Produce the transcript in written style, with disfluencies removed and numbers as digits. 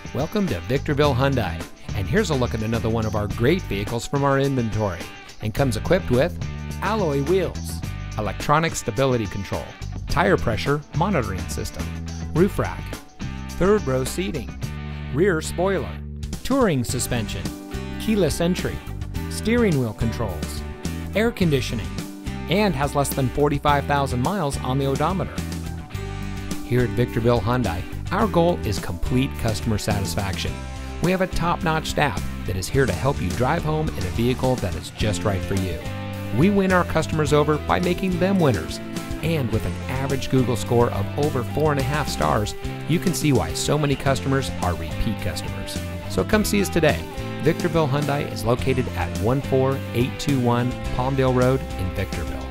Welcome to Victorville Hyundai, and here's a look at another one of our great vehicles from our inventory, and comes equipped with alloy wheels, electronic stability control, tire pressure monitoring system, roof rack, third row seating, rear spoiler, touring suspension, keyless entry, steering wheel controls, air conditioning, and has less than 45,000 miles on the odometer. Here at Victorville Hyundai, our goal is complete customer satisfaction. We have a top-notch staff that is here to help you drive home in a vehicle that is just right for you. We win our customers over by making them winners. And with an average Google score of over 4.5 stars, you can see why so many customers are repeat customers. So come see us today. Victorville Hyundai is located at 14821 Palmdale Road in Victorville.